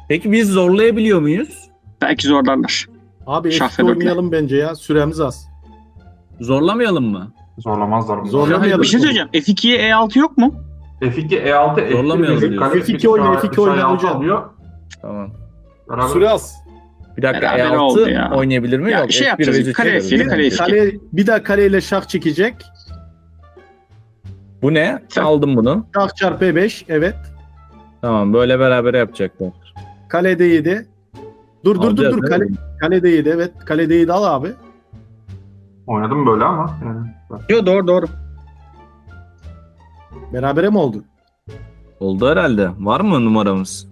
Peki biz zorlayabiliyor muyuz? Belki zorlarlar. Abi Şah eski ve dörtle. oynayalım bence ya. Süremiz az. Zorlamayalım mı? Zorlamazlar bunu. Zorlamayalım. Bir şey söyleyeceğim. F2'ye E6 yok mu? F2, E6, Zorlamayalım F1, diyorsun. F2 oyna, F2 oyna hocam. Alıyor. Tamam. Beraber. Süre az. Bir dakika Beraber oldu E6 ya. oynayabilir mi? Ya Yok. şey F1 yapacağız, ve kale Z F1'i, kale F2. Kale, bir daha kaleyle şah çekecek. Bu ne? Sen- Aldım bunu. Şah çarpı E5. Evet. Tamam böyle beraber yapacaklar. Kale D7. Dur Alacağız, dur. değil mi? Kale D7 evet. Kale D7 al abi. Oynadım böyle ama. Yani. Yo doğru. Berabere mi oldu? Oldu herhalde. Var mı numaramız?